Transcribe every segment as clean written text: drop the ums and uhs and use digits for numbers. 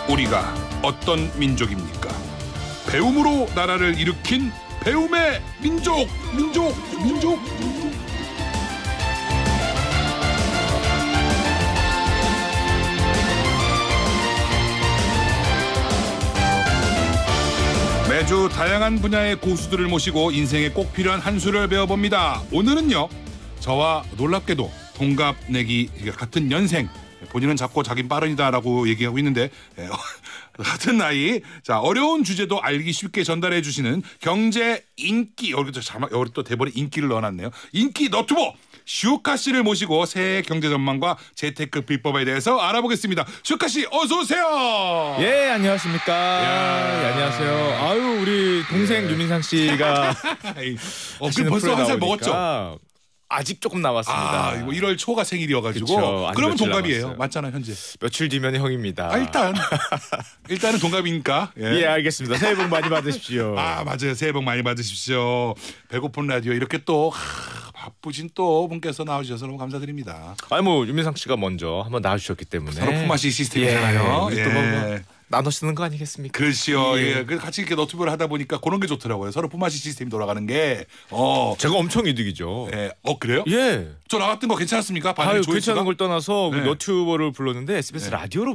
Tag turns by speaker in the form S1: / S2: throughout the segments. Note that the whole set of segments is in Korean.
S1: 우리가 어떤 민족입니까? 배움으로 나라를 일으킨 배움의 민족. 매주 다양한 분야의 고수들을 모시고 인생에 꼭 필요한 한 수를 배워봅니다. 오늘은요, 저와 놀랍게도 동갑내기 같은 연생, 본인은 자꾸 자긴 빠른이다라고 얘기하고 있는데 같은 나이, 자, 어려운 주제도 알기 쉽게 전달해 주시는 경제 인기, 여기 또 대본에 인기를 넣어놨네요. 인기 너튜버 슈카 씨를 모시고 새해 경제 전망과 재테크 비법에 대해서 알아보겠습니다. 슈카 씨, 어서 오세요.
S2: 예, 안녕하십니까. 예, 안녕하세요. 아유, 우리 동생 유민상 씨가
S1: 그럼 벌써 한 살 먹었죠?
S2: 아직 조금 남았습니다.
S1: 이거 1월 초가 생일이어가지고.
S2: 그쵸,
S1: 그러면 동갑이에요.
S2: 남았어요.
S1: 맞잖아요, 현재.
S2: 며칠 뒤면 형입니다.
S1: 일단은 동갑이니까.
S2: 예, 알겠습니다. 새해 복 많이 받으십시오.
S1: 맞아요. 새해 복 많이 받으십시오. 배고픈 라디오 이렇게 또 바쁘신 또 분께서 나와주셔서 너무 감사드립니다.
S2: 유민상 씨가 먼저 한번 나와주셨기 때문에
S1: 서로 품앗이 시스템이잖아요.
S2: 또 뭐 나눠 쓰는 거 아니겠습니까?
S1: 그렇죠. 예. 같이 이렇게 너튜브를 하다 보니까 그런 게 좋더라고요. 서로 품앗이 시스템이 돌아가는 게.
S2: 제가 엄청 이득이죠.
S1: 예. 그래요?
S2: 예.
S1: 저 나왔던 거 괜찮았습니까?
S2: 괜찮은 걸 떠나서
S1: 네.
S2: 너튜버를 불렀는데 SBS 라디오로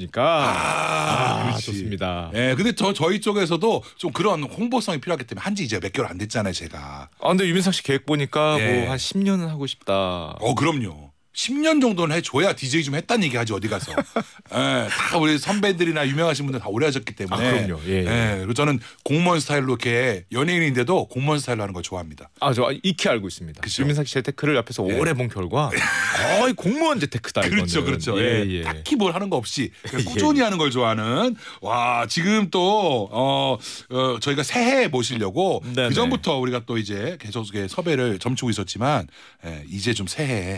S2: 불러주시니까
S1: 그렇지.
S2: 좋습니다.
S1: 예. 근데 저희 쪽에서도 좀 그런 홍보성이 필요하기 때문에 한지 이제 몇 개월 안 됐잖아요, 제가.
S2: 근데 유민상 씨 계획 보니까
S1: 예.
S2: 뭐 한 10년은 하고 싶다.
S1: 그럼요. 10년 정도는 해줘야 DJ 좀 했다는 얘기 하지 어디 가서. 예, 다 우리 선배들이나 유명하신 분들 다 오래 하셨기 때문에.
S2: 그럼요. 예.
S1: 그리고 저는 공무원 스타일로 이렇게 연예인인데도 공무원 스타일로 하는 걸 좋아합니다.
S2: 저 익히 알고 있습니다.
S1: 그쵸?
S2: 유민상 씨 재테크를 옆에서 오래 본 결과 거의 공무원 재테크다.
S1: 그렇죠.
S2: 예.
S1: 딱히 뭘 하는 거 없이 꾸준히 하는 걸 좋아하는. 와, 지금 또 저희가 새해 모시려고 그 전부터 우리가 또 이제 계속 섭외를 점치고 있었지만 이제 좀 새해.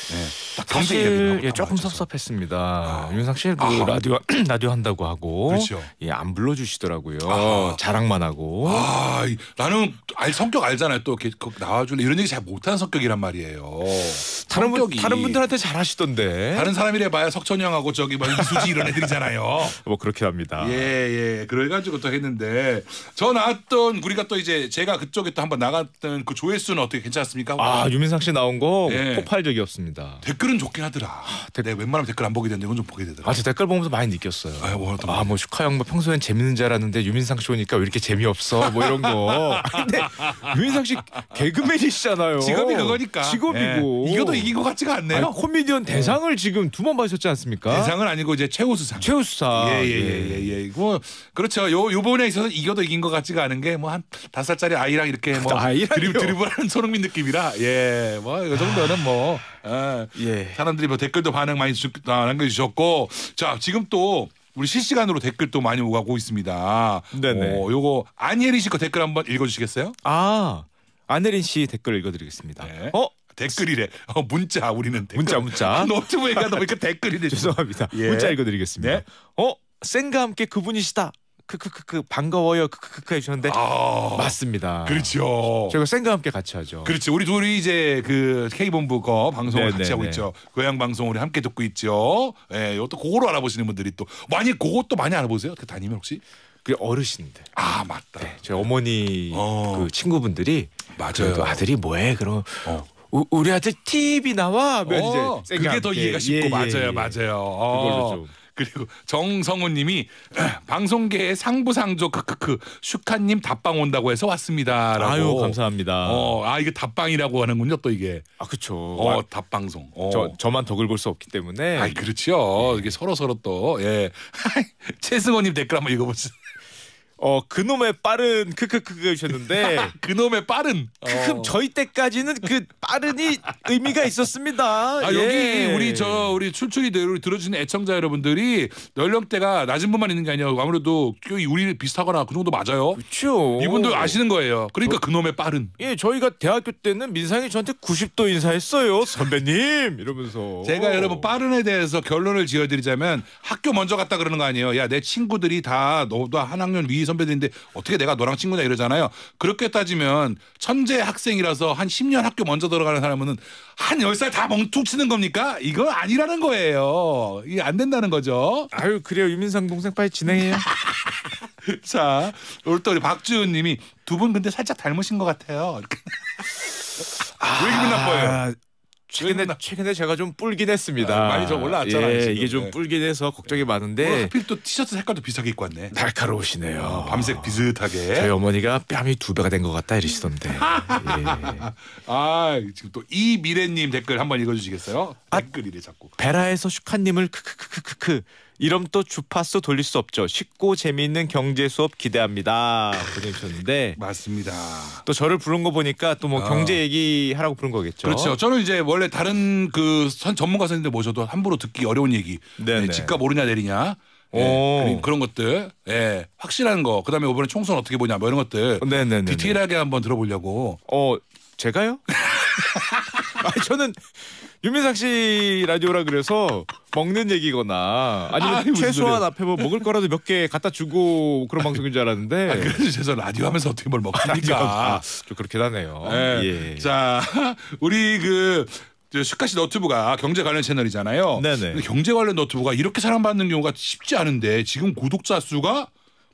S2: 사실 조금 섭섭했습니다. 유민상 씨 라디오 한다고 하고
S1: 그렇죠.
S2: 안 불러주시더라고요. 자랑만 하고.
S1: 나는 성격 알잖아요. 또 이렇게 나와줄래 이런 얘기 잘 못하는 성격이란 말이에요.
S2: 다른 분들한테 잘하시던데.
S1: 다른 사람이래 봐야 석천이 형하고 저기 이수지 이런 애들이잖아요.
S2: 뭐 그렇긴 합니다.
S1: 예. 그래가지고 또 했는데 저 나왔던 우리가 또 이제 제가 그쪽에 또 한번 나갔던 그 조회수는 어떻게 괜찮았습니까?
S2: 유민상 씨 나온 거 폭발적이었습니다.
S1: 댓글은 좋긴 하더라. 내가 웬만하면 댓글 안 보게 되는데 이건 좀 보게 되더라.
S2: 저 댓글 보면서 많이 느꼈어요. 슈카 형 평소엔 재밌는 줄 알았는데 유민상 씨 오니까 왜 이렇게 재미없어? 뭐 이런 거. 근데 유민상 씨 개그맨이시잖아요.
S1: 직업이 그거니까.
S2: 직업이고.
S1: 이것도 이긴 것 같지가 않네요.
S2: 코미디언 대상을 지금 2번 받으셨지 않습니까?
S1: 대상은 아니고 이제 최우수상. 예. 이거 그렇죠. 요번에 있어서 이겨도 이긴 것 같지가 않은 게 뭐 한 5살짜리 아이랑 이렇게 드리블하는 손흥민 느낌이라 이 정도는 사람들이 댓글도 반응 많이 남겨주셨고, 자, 지금 또 우리 실시간으로 댓글도 많이 오가고 있습니다.
S2: 네네.
S1: 요거 안예린 씨 거 댓글 한번 읽어주시겠어요?
S2: 안예린 씨 댓글 읽어드리겠습니다.
S1: 네. 댓글이래. 문자 우리는 댓글.
S2: 문자.
S1: 노트북에 가다 보니까 댓글이래.
S2: 죄송합니다. 문자 읽어드리겠습니다. 쌩과 함께 그분이시다. 반가워요. 해주셨는데 맞습니다.
S1: 그렇죠.
S2: 저희가 쌩과 함께 같이 하죠.
S1: 그렇죠. 우리 둘이 이제 그 K본부 거 방송을 같이 하고 있죠. 고향 방송 우리 함께 듣고 있죠. 이것도 그거로 알아보시는 분들이 또 그것도 많이 알아보세요. 다니면 혹시?
S2: 어르신들.
S1: 맞다.
S2: 저희 어머니 그 친구분들이
S1: 맞아요.
S2: 아들이 뭐해? 그럼 우리 아들 TV 나와. 이제
S1: 그게 더 이해가 쉽고 맞아요.
S2: 그걸로 좀.
S1: 그리고 정성우님이 방송계의 상부상조 슈카님 답방 온다고 해서 왔습니다라고.
S2: 감사합니다.
S1: 이게 답방이라고 하는군요. 또 이게.
S2: 그렇죠.
S1: 답방송.
S2: 저만 더 긁을 수 없기 때문에.
S1: 그렇죠. 이게 서로 또 최승호님 댓글 한번 읽어보세요.
S2: 그놈의 빠른 해주셨는데
S1: 그놈의 빠른
S2: 저희 때까지는 그 빠른이 의미가 있었습니다.
S1: 여기 우리 출출이 들어주시는 애청자 여러분들이 연령대가 낮은 분만 있는 게 아니라 아무래도 우리 비슷하거나 그 정도 맞아요.
S2: 그렇죠.
S1: 이분들 아시는 거예요. 그러니까 그놈의 빠른.
S2: 저희가 대학교 때는 민상이 저한테 90도 인사했어요. 선배님 이러면서.
S1: 제가 여러분 빠른에 대해서 결론을 지어드리자면 학교 먼저 갔다 그러는 거 아니에요. 야, 내 친구들이 다 너보다 한 학년 위 선배들인데 어떻게 내가 너랑 친구냐 이러잖아요. 그렇게 따지면 천재 학생이라서 한 10년 학교 먼저 들어가는 사람은 한 10살 다 멍퉁치는 겁니까? 이거 아니라는 거예요. 이게 안 된다는 거죠.
S2: 아유 그래요 유민상 동생 빨리 진행해요.
S1: 자, 오늘 또 우리 박주은 님이 두 분 근데 살짝 닮으신 것 같아요. 이렇게. 왜 기분 나빠요?
S2: 최근에 제가 좀 뿔긴 했습니다.
S1: 많이 좀 올라왔잖아요. 지금.
S2: 이게 좀 뿔긴 해서 걱정이 많은데
S1: 하필 또 티셔츠 색깔도 비슷하게 입고 왔네.
S2: 날카로우시네요.
S1: 밤색 비슷하게.
S2: 저희 어머니가 뺨이 2배가 된 것 같다 이러시던데. 예.
S1: 아 지금 또 이미래님 댓글 한번 읽어주시겠어요? 댓글이래 자꾸.
S2: 베라에서 슈카님을 크크크크크 이름 또 주파수 돌릴 수 없죠. 쉽고 재미있는 경제 수업 기대합니다. 보내주셨는데
S1: 맞습니다.
S2: 또 저를 부른 거 보니까 또 뭐 경제 얘기하라고 부른 거겠죠.
S1: 그렇죠. 저는 이제 원래 다른 그 전문가 선생님들 모셔도 함부로 듣기 어려운 얘기.
S2: 네네.
S1: 집값 오르냐 내리냐.
S2: 오.
S1: 그런 것들. 예. 확실한 거. 그다음에 이번에 총선 어떻게 보냐 뭐 이런 것들.
S2: 네네네.
S1: 디테일하게 한번 들어보려고.
S2: 제가요? 저는 유민상 씨 라디오라 그래서 먹는 얘기거나 아니면 최소한 앞에 뭐 먹을 거라도 몇 개 갖다 주고 그런 방송인 줄 알았는데.
S1: 그래서 제가 라디오 하면서 어떻게 뭘 먹습니까?
S2: 좀 그렇긴 하네요.
S1: 예.
S2: 예.
S1: 자, 우리 슈카시 너튜브가 경제 관련 채널이잖아요.
S2: 네네.
S1: 근데 경제 관련 너튜브가 이렇게 사랑받는 경우가 쉽지 않은데 지금 구독자 수가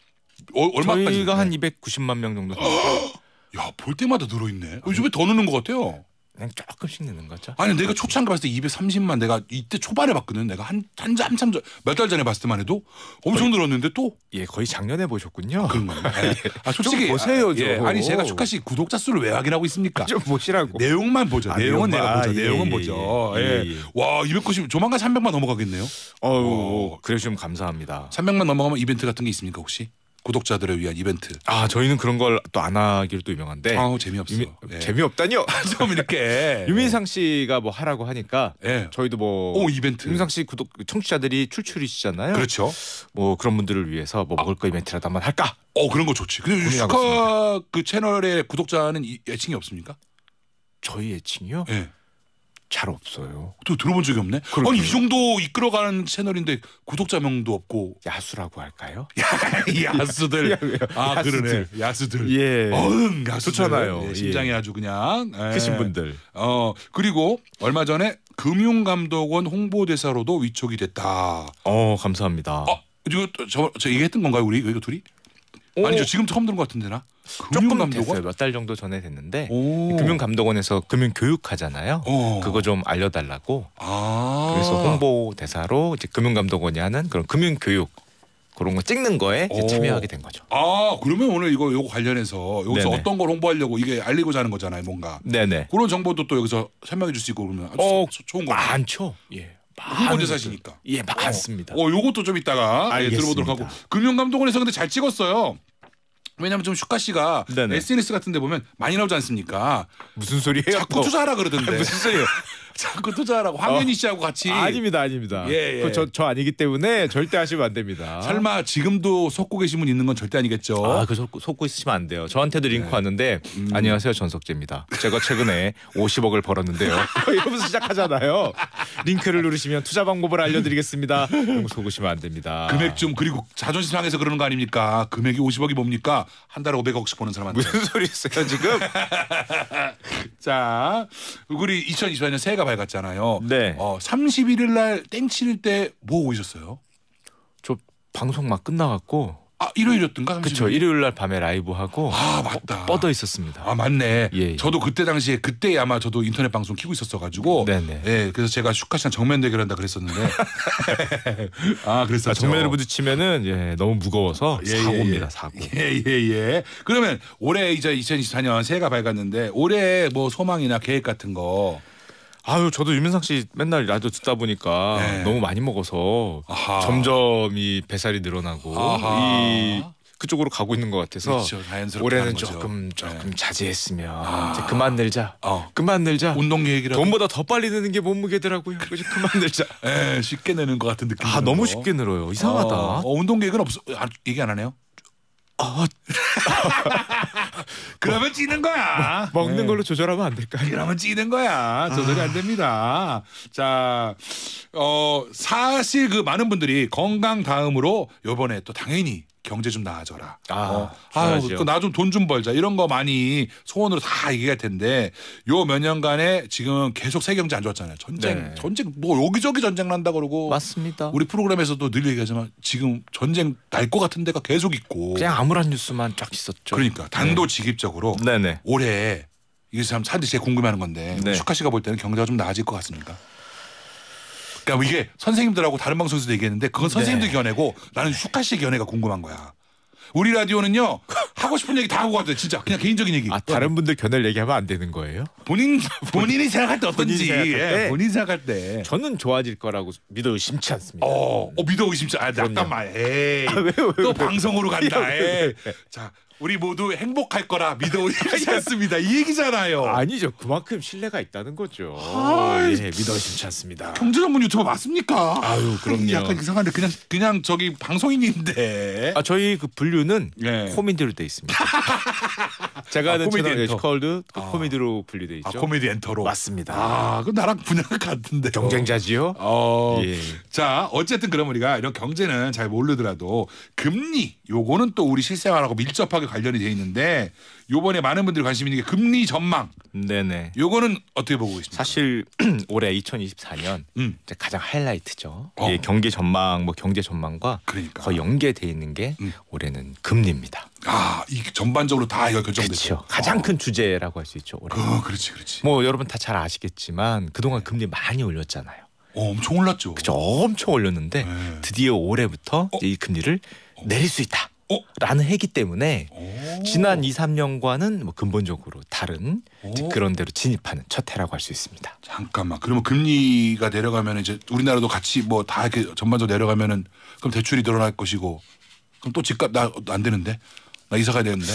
S1: 얼마까지?
S2: 저희가 한 290만 명 정도.
S1: 야, 볼 때마다 늘어있네. 요즘에 더 느는 것 같아요.
S2: 그냥 조금씩 내는 거죠.
S1: 아니 내가 초창기 봤을 때 230만 내가 이때 초반에 봤거든. 내가 한참 몇 달 전에 봤을 때만 해도 엄청 늘었는데 또
S2: 거의 작년에 보셨군요.
S1: 그런 거예요. 솔직히
S2: 좀 보세요, 좀.
S1: 아니 제가 슈카씨 구독자 수를 왜 확인하고 있습니까?
S2: 좀 보시라고.
S1: 내용만 보죠. 내용은 내가 보죠.
S2: 예,
S1: 내용은
S2: 예,
S1: 보죠.
S2: 예,
S1: 예.
S2: 예.
S1: 와 290 조만간 300만 넘어가겠네요.
S2: 그래 주시면 감사합니다.
S1: 300만 넘어가면 이벤트 같은 게 있습니까 혹시? 구독자들을 위한 이벤트.
S2: 저희는 그런 걸 또 안 하기로 또 유명한데.
S1: 재미없어. 예.
S2: 재미없다니요.
S1: 좀 이렇게
S2: 유민상 씨가 뭐 하라고 하니까
S1: 예.
S2: 저희도 뭐
S1: 이벤트.
S2: 유민상 씨 구독 청취자들이 출출이시잖아요.
S1: 그렇죠.
S2: 뭐 그런 분들을 위해서 뭐 먹을 거 이벤트라도 한번 할까?
S1: 그런 거 좋지. 근데
S2: 고민하고
S1: 슈카 그 채널의 구독자는 애칭이 없습니까?
S2: 저희 애칭이요?
S1: 예.
S2: 잘 없어요.
S1: 또 들어본 적이 없네. 아니 이 정도 이끌어가는 채널인데 구독자 명도 없고.
S2: 야수라고 할까요?
S1: 야수들.
S2: 야수들.
S1: 그러네. 야수들.
S2: 예.
S1: 야수들.
S2: 좋잖아요.
S1: 예, 심장이 아주 그냥.
S2: 크신 분들.
S1: 그리고 얼마 전에 금융감독원 홍보대사로도 위촉이 됐다.
S2: 감사합니다.
S1: 이거 저 얘기했던 건가요 우리 이거 둘이? 아니죠. 지금 처음 들은 것 같은데 나.
S2: 조금 됐어요. 몇 달 정도 전에 됐는데 금융감독원에서 금융교육하잖아요. 그거 좀 알려달라고. 그래서 홍보대사로 이제 금융감독원이 하는 그런 금융교육 그런 거 찍는 거에 이제 참여하게 된 거죠.
S1: 그러면 오늘 이거 관련해서 여기서
S2: 네네.
S1: 어떤 걸 홍보하려고 이게 알리고자 하는 거잖아요, 뭔가.
S2: 네네.
S1: 그런 정보도 또 여기서 설명해 줄 수 있고 그러면 아주 좋은 거.
S2: 많죠. 예.
S1: 홍보대사시니까.
S2: 예, 많습니다.
S1: 요것도 좀 이따가 들어보도록 하고. 금융감독원에서 근데 잘 찍었어요. 왜냐면 좀 슈카 씨가
S2: 네네.
S1: SNS 같은 데 보면 많이 나오지 않습니까?
S2: 무슨 소리예요?
S1: 자꾸 투자하라 그러던데.
S2: 무슨 소리예요?
S1: 자꾸 투자하라고 황현희 씨하고 같이.
S2: 아닙니다.
S1: 예.
S2: 그거 저 아니기 때문에 절대 하시면 안 됩니다.
S1: 설마 지금도 속고 계신 분 있는 건 절대 아니겠죠?
S2: 그 속고 있으시면 안 돼요. 저한테도 링크 왔는데 안녕하세요 전석재입니다. 제가 최근에 50억을 벌었는데요. 이러면서 시작하잖아요. 링크를 누르시면 투자 방법을 알려드리겠습니다. 이런 거 속으시면 안 됩니다.
S1: 금액 좀 그리고 자존심 상해서 그러는 거 아닙니까? 금액이 50억이 뭡니까? 한 달에 500억씩 버는 사람한테.
S2: 무슨 소리였어요 지금?
S1: 자, 우리 2024년 새해가 밝았잖아요.
S2: 네.
S1: 31일 날 땡칠 때 뭐 오셨어요?
S2: 저 방송 막 끝나갖고
S1: 일요일이었던가?
S2: 그렇죠. 일요일 날 밤에 라이브 하고
S1: 맞다.
S2: 뻗어 있었습니다.
S1: 맞네.
S2: 예.
S1: 저도 그때 아마 저도 인터넷 방송 키고 있었어가지고.
S2: 네네.
S1: 예, 그래서 제가 슈카 씨랑 정면 대결한다 그랬었는데. 그랬었죠.
S2: 정면으로 부딪히면은 너무 무거워서 사고입니다. 사고.
S1: 예. 그러면 올해 이제 2024년 새해가 밝았는데 올해 뭐 소망이나 계획 같은 거.
S2: 저도 유민상 씨 맨날 라디오 듣다 보니까 너무 많이 먹어서 점점 이 뱃살이 늘어나고 그쪽으로 가고 있는 것 같아서
S1: 그렇죠, 자연스럽게
S2: 올해는
S1: 하는 거죠.
S2: 조금 자제했으면 이제 그만 늘자. 그만 늘자.
S1: 운동 계획이라도.
S2: 돈보다 더 빨리 느는 게 몸무게더라고요. 그래서 그만 늘자.
S1: 쉽게 내는 것 같은 느낌.
S2: 너무 쉽게 늘어요. 이상하다.
S1: 운동 계획은 없어. 얘기 안 하네요. 그러면 찌는 거야.
S2: 먹는 걸로 조절하면 안 될까요?
S1: 그러면 찌는 거야. 조절이 안 됩니다. 자, 사실 그 많은 분들이 건강 다음으로 이번에 또 당연히 경제 좀 나아져라.
S2: 중요하죠.
S1: 나 좀 돈 좀 벌자. 이런 거 많이 소원으로 다 얘기할 텐데 요 몇 년간에 지금 계속 세계 경제 안 좋았잖아요. 전쟁 뭐 여기저기 전쟁 난다 그러고.
S2: 맞습니다.
S1: 우리 프로그램에서도 늘 얘기하지만 지금 전쟁 날 것 같은 데가 계속 있고.
S2: 그냥 아무런 뉴스만 쫙 있었죠.
S1: 그러니까 단도직입적으로 올해 이게 참 사람들이 제일 궁금해하는 건데 슈카 씨가 볼 때는 경제가 좀 나아질 것 같습니까? 그러니까 이게 선생님들하고 다른 방송에서도 얘기했는데 그건 선생님들 견해고 나는 슈카 씨의 견해가 궁금한 거야. 우리 라디오는요 하고 싶은 얘기 다 하고 가도 돼. 진짜 그냥 개인적인 얘기.
S2: 다른 분들 견해를 얘기하면 안 되는 거예요?
S1: 본인이 생각할 때 어떤지. 본인이 생각할 때.
S2: 저는 좋아질 거라고 믿어 의심치 않습니다.
S1: 믿어 의심치. 잠깐만. 에이. 또 방송으로 간다. 자. 우리 모두 행복할 거라 믿어 의심치 않습니다. 이 얘기잖아요.
S2: 아니죠. 그만큼 신뢰가 있다는 거죠. 믿어 의심치 않습니다.
S1: 경제 전문 유튜버 맞습니까?
S2: 아유, 그럼요.
S1: 약간 이상한데 그냥 저기 방송인인데.
S2: 저희 그 분류는 코미디로 돼 있습니다. 제가 아는 채널 에스컬드 코미디로 분류돼 있죠.
S1: 코미디 엔터로.
S2: 맞습니다.
S1: 그럼 나랑 분야가 같은데.
S2: 경쟁자지요.
S1: 자, 어쨌든 그럼 우리가 이런 경제는 잘 모르더라도 금리 요거는 또 우리 실생활하고 밀접하게 관련이 돼 있는데 요번에 많은 분들이 관심 있는 게 금리 전망.
S2: 네네.
S1: 요거는 어떻게 보고 계십니까?
S2: 사실 올해 2024년 이제 가장 하이라이트죠. 경기 전망, 경제 전망과 거의 연계돼 있는 게 올해는 금리입니다.
S1: 이 전반적으로 다 이거 결정됐죠.
S2: 그렇죠. 가장 큰 주제라고 할 수 있죠. 올해.
S1: 그렇지.
S2: 여러분 다 잘 아시겠지만 그동안 금리 많이 올렸잖아요.
S1: 엄청 올랐죠.
S2: 그렇죠. 엄청 올렸는데 드디어 올해부터 이 금리를 내릴 수 있다. 라는 해기 때문에 지난 2, 3년과는 근본적으로 다른 그런 데로 진입하는 첫 해라고 할 수 있습니다.
S1: 잠깐만. 그러면 금리가 내려가면 이제 우리나라도 같이 다 이렇게 전반적으로 내려가면은 그럼 대출이 늘어날 것이고 그럼 또 집값 나 안 되는데 나 이사 가야 되는데.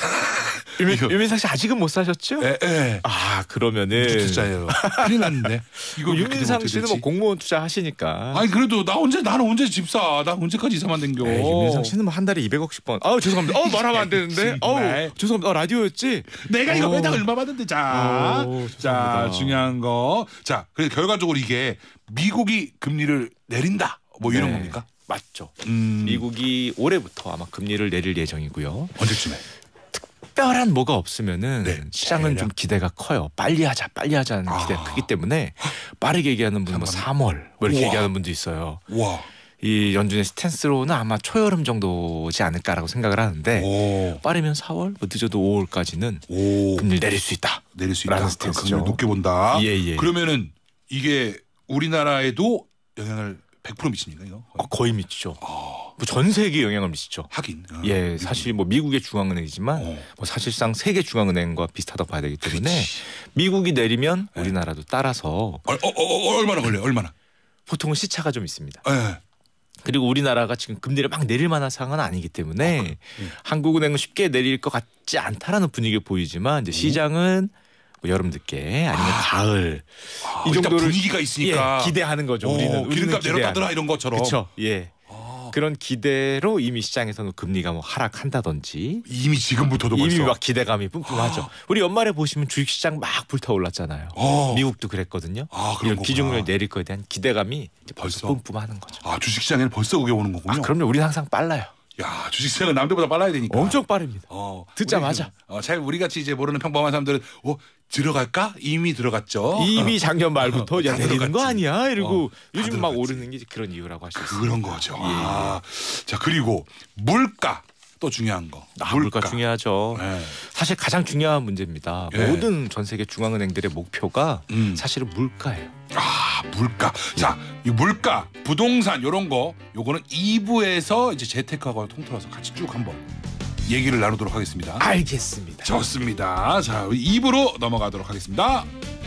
S2: 유민상 씨 아직은 못 사셨죠?
S1: 예.
S2: 그러면은
S1: 투자예요. 큰일 났는데.
S2: 이거 유민상 씨는 공무원 투자하시니까.
S1: 아니 그래도 나는 언제 집 사? 나 언제까지 이사만 댕겨?
S2: 유민상 씨는 한 달에 200억씩 번. 죄송합니다. 말하면 안 되는데. 죄송합니다. 라디오였지.
S1: 내가 이거 매달 얼마 받는데 자, 중요한 거. 자, 그래서 결과적으로 이게 미국이 금리를 내린다. 이런 겁니까?
S2: 맞죠. 미국이 올해부터 아마 금리를 내릴 예정이고요.
S1: 언제쯤에?
S2: 특별한 뭐가 없으면은 시장은 좀 기대가 커요. 빨리 하자는 기대가 크기 때문에 빠르게 얘기하는 분은 3월 이렇게 얘기하는 분도 있어요. 이 연준의 스탠스로는 아마 초여름 정도지 않을까라고 생각을 하는데 빠르면 4월, 늦어도 5월까지는 금리를 내릴 수 있다. 라는 스탠스죠.
S1: 높게 본다.
S2: 예.
S1: 그러면은 이게 우리나라에도 영향을 100% 미칩니까 이거?
S2: 거의 미치죠. 전 세계에 영향을 미치죠.
S1: 하긴.
S2: 사실 미국의 중앙은행이지만 사실상 세계 중앙은행과 비슷하다고 봐야 되기 때문에 미국이 내리면 우리나라도 따라서
S1: 얼마나 걸려요? 얼마나?
S2: 보통은 시차가 좀 있습니다. 그리고 우리나라가 지금 금리를 막 내릴 만한 상황은 아니기 때문에 한국은행은 쉽게 내릴 것 같지 않다라는 분위기가 보이지만 이제 시장은 여름 늦게 아니면 가을 이 정도를
S1: 분위기가 있으니까
S2: 기대하는 거죠. 우리는
S1: 기름값 내렸다더라 이런 것처럼.
S2: 그렇죠. 그런 기대로 이미 시장에서는 금리가 할아간다든지
S1: 이미 지금부터도
S2: 이미
S1: 벌써
S2: 막 기대감이 뿜뿜하죠. 우리 연말에 보시면 주식시장 막 불타올랐잖아요. 미국도 그랬거든요. 이런 기준을 내릴 거에 대한 기대감이 이제 벌써 뿜뿜하는 거죠.
S1: 주식시장에는 벌써 그게 오는 거군요.
S2: 그럼요. 우리는 항상 빨라요.
S1: 주식시장은 남들보다 빨라야 되니까.
S2: 엄청 빠릅니다. 듣자마자.
S1: 잘 우리 같이 이제 모르는 평범한 사람들은 들어갈까? 이미 들어갔죠.
S2: 이미 작년 말부터 내리는 거 아니야? 이러고 요즘 막 오르는 게 그런 이유라고 할 수 있어요.
S1: 그런 거죠. 자, 그리고 물가 또 중요한 거.
S2: 물가 중요하죠. 사실 가장 중요한 문제입니다. 모든 전 세계 중앙은행들의 목표가 사실은 물가예요.
S1: 물가. 자, 이 물가, 부동산 이런 거 요거는 2부에서 이제 재테크하고 통틀어서 같이 쭉 한번 얘기를 나누도록 하겠습니다.
S2: 알겠습니다.
S1: 좋습니다. 자, 2부로 넘어가도록 하겠습니다.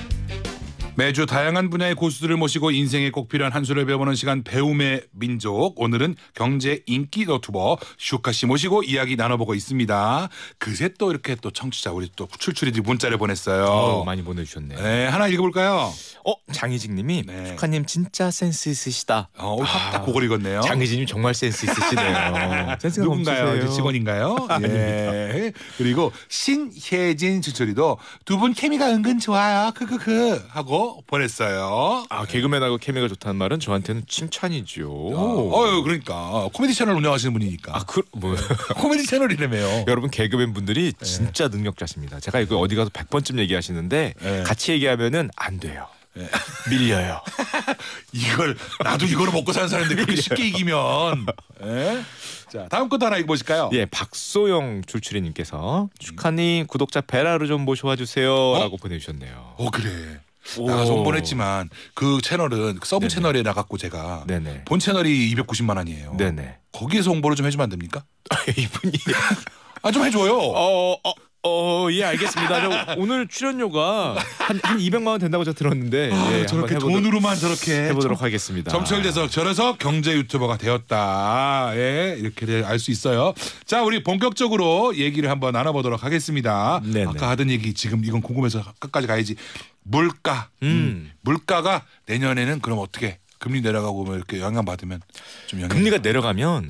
S1: 매주 다양한 분야의 고수들을 모시고 인생에 꼭 필요한 한 수를 배워보는 시간 배움의 민족. 오늘은 경제 인기 유튜버 슈카 씨 모시고 이야기 나눠보고 있습니다. 그새 또 이렇게 또 청취자 우리 또 출출이들이 문자를 보냈어요.
S2: 많이 보내주셨네요.
S1: 네, 하나 읽어볼까요?
S2: 장희진님이 슈카님 진짜 센스 있으시다.
S1: 딱 그걸 읽었네요.
S2: 장희진님 정말 센스 있으시네요. 센스가
S1: 누군가요? 직원인가요? 예. 그리고 신혜진 주철이도 두 분 케미가 은근 좋아요. 크크크 하고 라고 보냈어요.
S2: 개그맨하고 케미가 좋다는 말은 저한테는 칭찬이죠.
S1: 그러니까 코미디 채널 운영하시는 분이니까. 코미디 채널이라며요.
S2: 여러분 개그맨 분들이 진짜 능력자십니다. 제가 이거 어디 가서 100번쯤 얘기하시는데 같이 얘기하면은 안 돼요. 밀려요.
S1: 나도 이거를 먹고 사는 사람인데 그렇게 쉽게 이기면. 자, 다음 것도 하나 읽어보실까요?
S2: 박소영 줄추리님께서 축하님 구독자 베라를 좀 모셔와 주세요라고 보내주셨네요.
S1: 그래. 나가서 홍보했지만 그 채널은 서브 채널에 나갔고 제가 본 채널이 290만 원이에요.
S2: 네네.
S1: 거기에서 홍보를 좀 해주면 안 됩니까?
S2: 이분이
S1: 좀 해줘요.
S2: 예, 알겠습니다. 오늘 출연료가 한 200만 원 된다고 제가 들었는데
S1: 저렇게 돈으로만 저렇게
S2: 해보도록 하겠습니다.
S1: 점철돼서 저래서 경제 유튜버가 되었다. 이렇게 알 수 있어요. 자, 우리 본격적으로 얘기를 한번 나눠보도록 하겠습니다. 아까 하던 얘기 지금 이건 궁금해서 끝까지 가야지. 물가. 물가가 내년에는 그럼 어떻게? 금리 내려가고 이렇게 영향받으면 좀
S2: 금리가 내려가면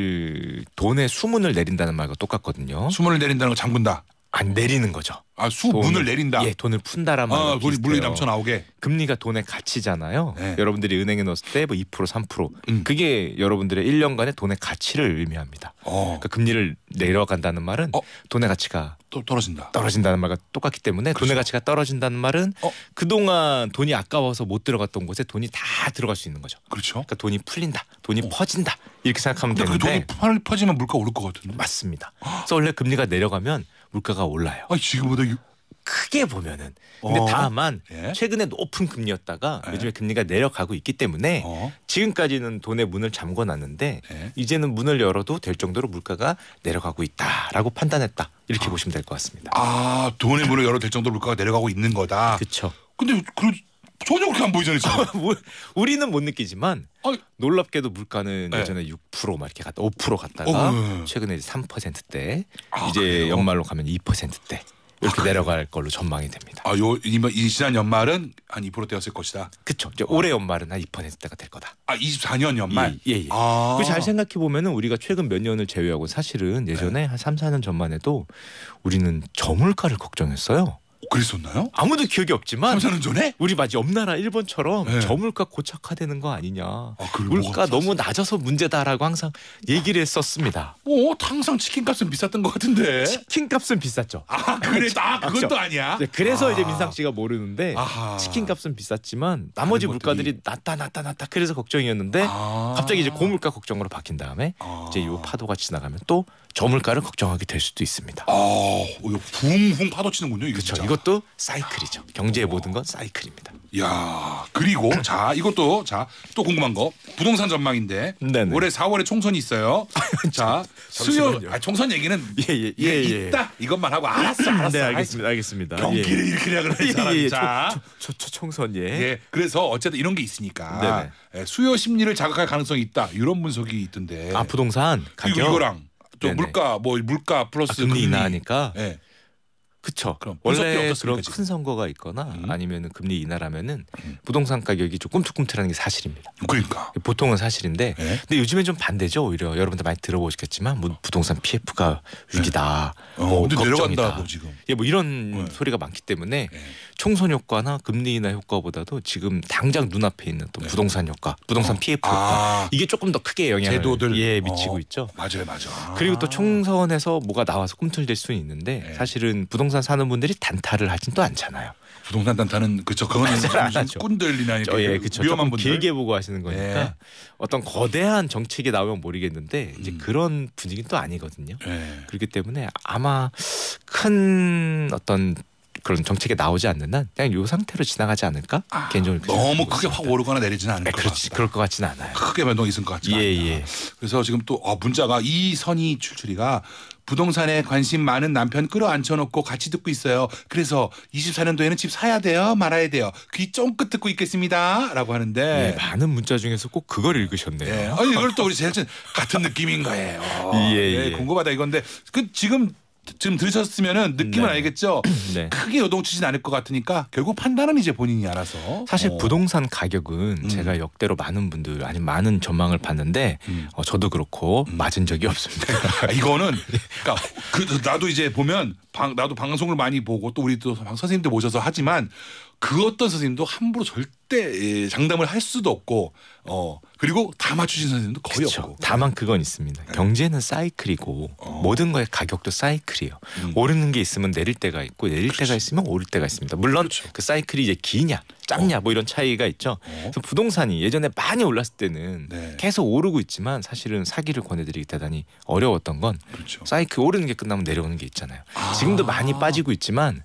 S2: 사실 돈의 수문을 내린다는 말과 똑같거든요.
S1: 수문을 내린다는 거 잠근다.
S2: 안 내리는 거죠.
S1: 수문을 내린다.
S2: 돈을 푼다란 말과
S1: 돈이 물이 넘쳐 나오게.
S2: 금리가 돈의 가치잖아요. 여러분들이 은행에 넣었을 때 2% 3% 그게 여러분들의 1년간의 돈의 가치를 의미합니다. 그러니까 금리를 내려간다는 말은 돈의 가치가
S1: 또 떨어진다.
S2: 떨어진다는 말과 똑같기 때문에 돈의 가치가 떨어진다는 말은 그동안 돈이 아까워서 못 들어갔던 곳에 돈이 다 들어갈 수 있는 거죠.
S1: 그렇죠.
S2: 그러니까 돈이 풀린다. 돈이 퍼진다. 이렇게 생각하면 되는데
S1: 그 돈이 퍼지면 물가 오를 것 같은데.
S2: 맞습니다. 그래서 원래 금리가 내려가면 물가가 올라요.
S1: 지금보다
S2: 크게 보면은. 근데 다만 최근에 높은 금리였다가 요즘에 금리가 내려가고 있기 때문에 지금까지는 돈의 문을 잠궈놨는데 이제는 문을 열어도 될 정도로 물가가 내려가고 있다라고 판단했다. 이렇게 보시면 될 것 같습니다.
S1: 돈의 문을 열어도 될 정도로 물가가 내려가고 있는 거다.
S2: 그렇죠.
S1: 근데 전혀 그렇게 안 보이잖아요.
S2: 우리는 못 느끼지만 놀랍게도 물가는 예전에 6% 막 이렇게 갔다 5% 갔다가 최근에 3%대 이제
S1: 그래요?
S2: 연말로 가면 2%대 이렇게 내려갈 걸로 전망이 됩니다.
S1: 이 지난 연말은 한 2%대였을 것이다.
S2: 그렇죠. 이제 올해 연말은 한 2%대가 될 거다.
S1: 24년 연말.
S2: 예. 잘 생각해 보면은 우리가 최근 몇 년을 제외하고 사실은 예전에 한 3, 4년 전만 해도 우리는 저물가를 걱정했어요.
S1: 그랬었나요?
S2: 아무도 기억이 없지만
S1: 3, 4년 전에?
S2: 우리 마치 옆나라 일본처럼 저물가 고착화되는 거 아니냐. 물가 너무 낮아서 문제다라고 항상 얘기를 했었습니다.
S1: 항상 치킨값은 비쌌던 것 같은데.
S2: 치킨값은 비쌌죠.
S1: 그래? 그건 또 아니야?
S2: 그래서 이제 민상 씨가 모르는데 치킨값은 비쌌지만 나머지 물가들이 낮다 그래서 걱정이었는데 갑자기 이제 고물가 걱정으로 바뀐 다음에 이제 요 파도가 지나가면 또 저물가를 걱정하게 될 수도 있습니다.
S1: 이거 붕붕 파도 치는군요.
S2: 그렇죠. 이것도 사이클이죠. 경제의 모든 건 사이클입니다.
S1: 그리고 이것도 또 궁금한 거 부동산 전망인데 올해 4월에 총선이 있어요. 수요 총선 얘기는 있다 이것만 하고 알았어.
S2: 네, 알겠습니다.
S1: 경기를 이렇게 하는
S2: 총선
S1: 그래서 어쨌든 이런 게 있으니까 수요 심리를 자극할 가능성이 있다 이런 분석이 있던데.
S2: 부동산 가격
S1: 그리고 이거랑 또 물가 플러스
S2: 금리 인하니까. 그렇죠. 원래 그런
S1: 지금?
S2: 큰 선거가 있거나 아니면 금리 인하라면은 부동산 가격이 좀 꿈틀꿈틀하는 게 사실입니다.
S1: 그러니까
S2: 보통은 사실인데, 근데 요즘엔 좀 반대죠. 오히려 여러분들 많이 들어보셨겠지만 부동산 PF가 위기다,
S1: 근데
S2: 걱정이다.
S1: 내려간다고 지금.
S2: 이런 소리가 많기 때문에 총선 효과나 금리 인하 효과보다도 지금 당장 눈앞에 있는 또 부동산 효과, 부동산 PF 효과 이게 조금 더 크게 영향을
S1: 제도들
S2: 미치고 있죠.
S1: 맞아요.
S2: 그리고 또 총선에서 뭐가 나와서 꿈틀댈 수는 있는데 사실은 부동산 사는 분들이 단타를 하진 또 않잖아요.
S1: 부동산 단타는 그거는 꾼들이나 위험한 분들
S2: 길게 보고 하시는 거니까 어떤 거대한 정책이 나오면 모르겠는데 이제 그런 분위기는 또 아니거든요. 그렇기 때문에 아마 큰 어떤 그런 정책이 나오지 않는 한 그냥 이 상태로 지나가지 않을까? 개인적으로
S1: 너무 크게 확 오르거나 내리지는 않을 것 같아요.
S2: 그럴 것 같지는 않아요.
S1: 크게 변동이 있을 것 같지는 않아요. 그래서 지금 또 문자가 이 선의 출처리가 부동산에 관심 많은 남편 끌어앉혀놓고 같이 듣고 있어요. 그래서 24년도에는 집 사야 돼요? 말아야 돼요? 귀 쫑긋 듣고 있겠습니다. 라고 하는데
S2: 많은 문자 중에서 꼭 그걸 읽으셨네요.
S1: 이걸 또 우리 제작진 같은 느낌인 거예요. 궁금하다 이건데 지금 들으셨으면은 느낌은 알겠죠. 크게 요동치진 않을 것 같으니까 결국 판단은 이제 본인이 알아서.
S2: 사실 부동산 가격은 제가 역대로 많은 분들 아니면 많은 전망을 봤는데 저도 그렇고 맞은 적이 없습니다.
S1: 이거는 그러니까 나도 이제 보면 나도 방송을 많이 보고 또 우리 또 선생님들 모셔서 하지만 그 어떤 선생님도 함부로 절대 장담을 할 수도 없고 그리고 다 맞추신 선생님도 거의
S2: 그쵸.
S1: 없고.
S2: 다만 그건 있습니다. 경제는 사이클이고 모든 거의 가격도 사이클이에요. 오르는 게 있으면 내릴 때가 있고 내릴 때가 있으면 오를 때가 있습니다. 물론 그 사이클이 이제 기냐 짧냐 뭐 이런 차이가 있죠. 그래서 부동산이 예전에 많이 올랐을 때는 계속 오르고 있지만 사실은 사기를 권해드리기 대단히 어려웠던 건 사이클 오르는 게 끝나면 내려오는 게 있잖아요. 지금도 많이 빠지고 있지만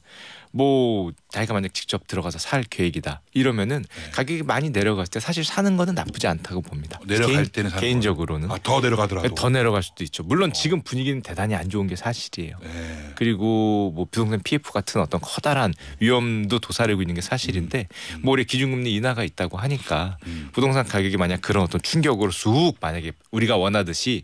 S2: 뭐 자기가 만약 직접 들어가서 살 계획이다 이러면은 가격이 많이 내려갔을 때 사실 사는 거는 나쁘지 않다고 봅니다.
S1: 내려갈 때는 사는
S2: 개인적으로는
S1: 더 내려가더라도
S2: 더 내려갈 수도 있죠. 물론 지금 분위기는 대단히 안 좋은 게 사실이에요. 그리고 뭐 부동산 PF 같은 어떤 커다란 위험도 도사리고 있는 게 사실인데 뭐 올해 기준금리 인하가 있다고 하니까 부동산 가격이 만약 그런 어떤 충격으로 쑥 만약에 우리가 원하듯이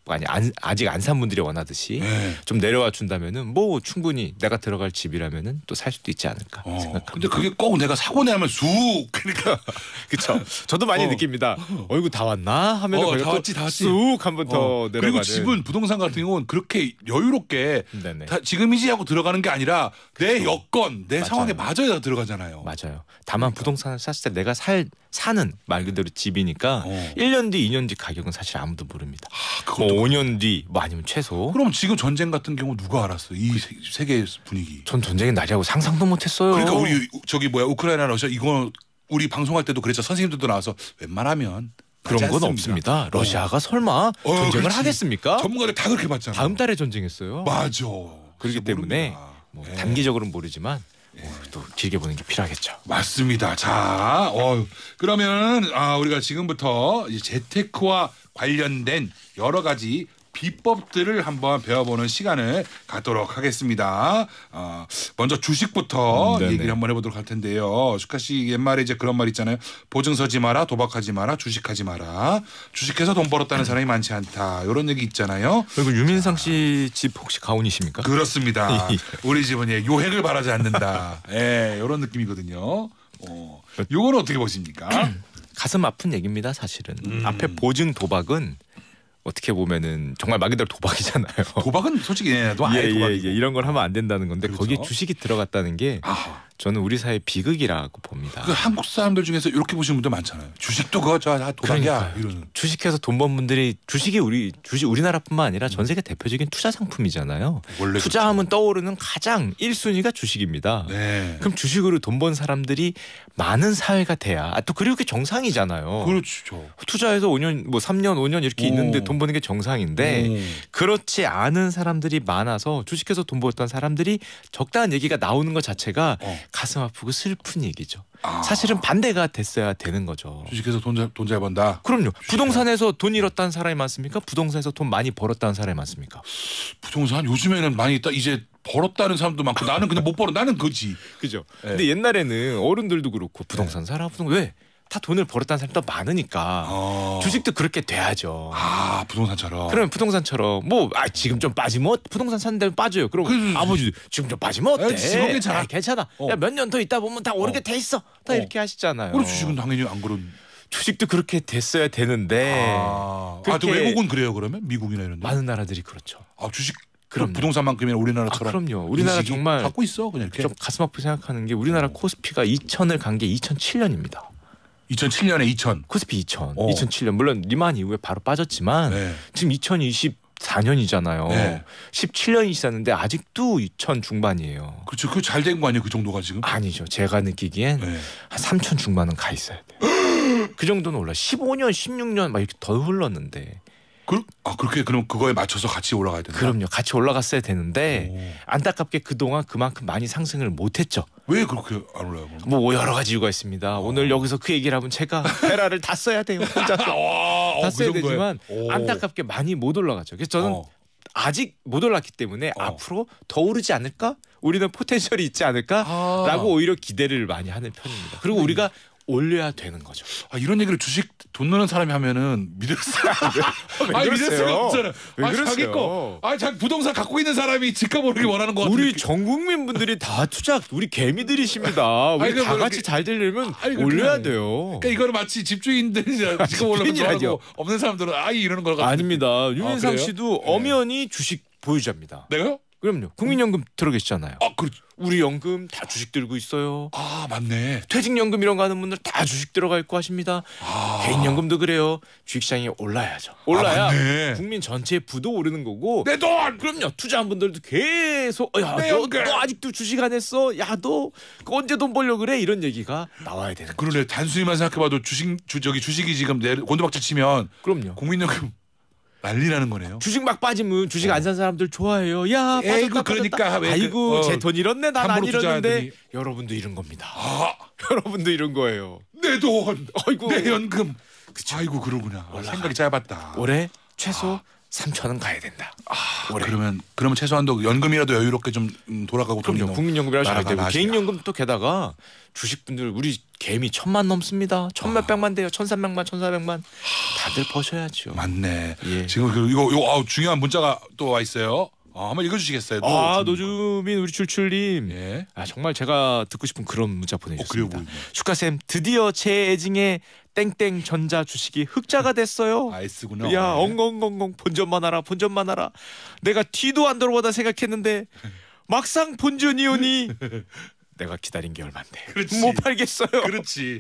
S2: 아직 안 산 분들이 원하듯이 좀 내려와 준다면은 뭐 충분히 내가 들어갈 집이라면은 또 살 수도 있지 않을까 생각합니다.
S1: 근데 그게 꼭 내가 사고 내면 쑥 그러니까
S2: 그렇죠. 저도 많이 느낍니다. 이거 다 왔나 하면
S1: 다 왔지
S2: 쑥 한 번 더 내려가는.
S1: 그리고 집은 부동산 같은 경우는 그렇게 여유롭게 다 지금이지 하고 들어가는 게 아니라 내 여건 내 상황에 맞아야 들어가잖아요.
S2: 맞아요. 다만 부동산을 샀을 때 내가 사는 말 그대로 집이니까 1년 뒤 2년 뒤 가격은 사실 아무도 모릅니다. 뭐 5년 뒤 뭐 아니면 최소.
S1: 그럼 지금 전쟁 같은 경우 누가 알았어? 이 세계 분위기.
S2: 전 전쟁의 날이라고 상상도 못했어요.
S1: 그러니까 우리 우크라이나 러시아 이거 우리 방송할 때도 그랬죠. 선생님들도 나와서 웬만하면
S2: 그런 건 없습니다. 러시아가 설마 전쟁을 하겠습니까?
S1: 전문가들 다 그렇게 봤잖아.
S2: 다음 달에 전쟁했어요.
S1: 맞아.
S2: 그렇기 때문에 뭐 단기적으로는 모르지만 또 길게 보는 게 필요하겠죠.
S1: 맞습니다. 자, 그러면 우리가 지금부터 이제 재테크와 관련된 여러 가지 비법들을 한번 배워보는 시간을 갖도록 하겠습니다. 먼저 주식부터 얘기를 한번 해보도록 할 텐데요. 슈카 씨 옛말에 이제 그런 말 있잖아요. 보증 서지 마라, 도박하지 마라, 주식하지 마라. 주식해서 돈 벌었다는 사람이 많지 않다. 이런 얘기 있잖아요.
S2: 그리고 유민상 씨 집 혹시 가온이십니까?
S1: 그렇습니다. 우리 집은 요행을 바라지 않는다. 이런 느낌이거든요. 요거는 어떻게 보십니까?
S2: 가슴 아픈 얘기입니다. 사실은. 앞에 보증 도박은 어떻게 보면은 정말 말 그대로 도박이잖아요.
S1: 도박은 솔직히 도박이고.
S2: 이런 걸 하면 안 된다는 건데 거기에 주식이 들어갔다는 게 저는 우리 사회 비극이라고 봅니다.
S1: 그 한국 사람들 중에서 이렇게 보시는 분들 많잖아요. 주식도 그거 도박이야 이러는.
S2: 주식해서 돈 번 분들이 주식이 우리나라뿐만 아니라 전 세계 대표적인 투자 상품이잖아요. 원래 투자하면 떠오르는 가장 1순위가 주식입니다. 그럼 주식으로 돈 번 사람들이 많은 사회가 돼야 또 그리고 그게 정상이잖아요.
S1: 그렇죠.
S2: 투자해서 5년 뭐 3년 5년 이렇게 있는데 돈 버는 게 정상인데 그렇지 않은 사람들이 많아서 주식해서 돈 벌었던 사람들이 적다는 얘기가 나오는 것 자체가 가슴 아프고 슬픈 얘기죠. 사실은 반대가 됐어야 되는 거죠.
S1: 주식해서 돈 잘 번다.
S2: 그럼요. 부동산에서 돈 잃었다는 사람이 많습니까? 부동산에서 돈 많이 벌었다는 사람이 많습니까?
S1: 부동산 요즘에는 많이 있다. 이제 벌었다는 사람도 많고 나는 그냥 못 벌어. 나는 그지.
S2: 그죠. 근데 옛날에는 어른들도 그렇고 부동산 사라. 왜? 다 돈을 벌었다는 사람이 더 많으니까 주식도 그렇게 돼야죠.
S1: 부동산처럼.
S2: 그러면 부동산처럼 뭐 지금 좀 빠지면 부동산 사는 데는 빠져요. 그럼 아버지 지금 좀 빠지면 어때?
S1: 지금 괜찮아.
S2: 괜찮아. 야, 몇 년 더 있다 보면 다 오르게 돼 있어. 다 이렇게 하시잖아요.
S1: 그리고 주식은 당연히 안 그런.
S2: 주식도 그렇게 됐어야 되는데.
S1: 또 외국은 그래요 그러면? 미국이나 이런 데?
S2: 많은 나라들이 그렇죠.
S1: 주식 그럼 부동산만큼이나 우리나라처럼.
S2: 그럼요. 우리나라 정말
S1: 갖고 있어 그냥 이렇게.
S2: 좀 가슴 아프게 생각하는 게 우리나라 코스피가 2000을 간 게 2007년입니다.
S1: 2007년에 2000.
S2: 코스피 2007년. 물론 리만 이후에 바로 빠졌지만 지금 2024년이잖아요. 17년이 있었는데 아직도 2000 중반이에요.
S1: 그렇죠. 그 잘 된 거 아니에요 그 정도가 지금?
S2: 아니죠. 제가 느끼기엔 한 3000 중반은 가 있어야 돼요. 그 정도는 올라. 15년, 16년 막 이렇게 더 흘렀는데.
S1: 그렇게 그럼 그거에 맞춰서 같이 올라가야 되나?
S2: 그럼요. 같이 올라갔어야 되는데 안타깝게 그동안 그만큼 많이 상승을 못했죠.
S1: 왜 그렇게 안 올라요?
S2: 뭐 여러 가지 이유가 있습니다. 오늘 여기서 그 얘기를 하면 제가 페라를 다 써야 돼요. 혼자서 다 써야 되지만 안타깝게 많이 못 올라가죠. 그래서 저는 아직 못 올랐기 때문에 앞으로 더 오르지 않을까? 우리는 포텐셜이 있지 않을까라고 오히려 기대를 많이 하는 편입니다. 그리고 우리가 올려야 되는 거죠.
S1: 이런 얘기를 주식 돈 넣는 사람이 하면은 믿을 수가 믿을 수가 없잖아. 자기 거. 자기 부동산 갖고 있는 사람이 집값 오르기 원하는 거 같은
S2: 우리 전 국민 분들이 다 투자 우리 개미들이십니다. 우리 다 같이 잘 되려면 올려야 돼요.
S1: 그러니까 이거는 마치 집주인들이 집값 올라면 좋아하고 없는 사람들은 이러는 거 같은.
S2: 아닙니다. 유민상 씨도 엄연히 주식 보유자입니다.
S1: 내가요?
S2: 그럼요. 국민연금 들어계시잖아요.
S1: 그렇죠.
S2: 우리 연금 다 주식 들고 있어요.
S1: 맞네.
S2: 퇴직연금 이런 거 하는 분들 다 주식 들어가 있고 하십니다. 개인연금도 그래요. 주식시장이 올라야죠. 올라야
S1: 맞네.
S2: 국민 전체의 부도 오르는 거고.
S1: 내 돈!
S2: 그럼요. 투자한 분들도 계속 야, 너 아직도 주식 안 했어? 야, 너 언제 돈 벌려 그래? 이런 얘기가 나와야 되는 거죠.
S1: 그러네. 단순히만 생각해봐도 주식이 지금 곤두박질 치면
S2: 그럼요.
S1: 국민연금 난리 나는 거네요.
S2: 주식 막 빠지면 주식 안 산 사람들 좋아해요. 야,
S1: 에이구, 그러니까
S2: 아이고, 제 돈 잃었네. 난 안 잃었는데.
S1: 투자하더니.
S2: 여러분도 잃은 겁니다. 여러분도 잃은 거예요.
S1: 내 돈,
S2: 아이고.
S1: 내 연금.
S2: 그쵸.
S1: 아이고 그러구나. 생각이 짧았다.
S2: 올해 최소 3천은 가야 된다. 올해.
S1: 그러면 최소한도 연금이라도 여유롭게 좀 돌아가고
S2: 그럼요. 국민연금이라도 잘 되고
S1: 나아가야
S2: 개인연금 또 게다가 주식분들 우리 개미 1,000만 넘습니다. 1,몇백만 돼요. 1,300만, 1,400만 다들 버셔야죠.
S1: 맞네.
S2: 예.
S1: 지금 이거 중요한 문자가 또 와 있어요. 한번 읽어주시겠어요?
S2: 노주민 우리 출출님.
S1: 예.
S2: 정말 제가 듣고 싶은 그런 문자 보내주셨습니다.
S1: 그래요,
S2: 슈카쌤 드디어 제 애증의 땡땡 전자 주식이 흑자가 됐어요.
S1: 아이스구나.
S2: 야 엉엉엉엉 본전만 알아. 내가 뒤도 안 돌아보다 생각했는데 막상 본전이 오니 내가 기다린 게 얼만데
S1: 그렇지.
S2: 못 팔겠어요.
S1: 그렇지.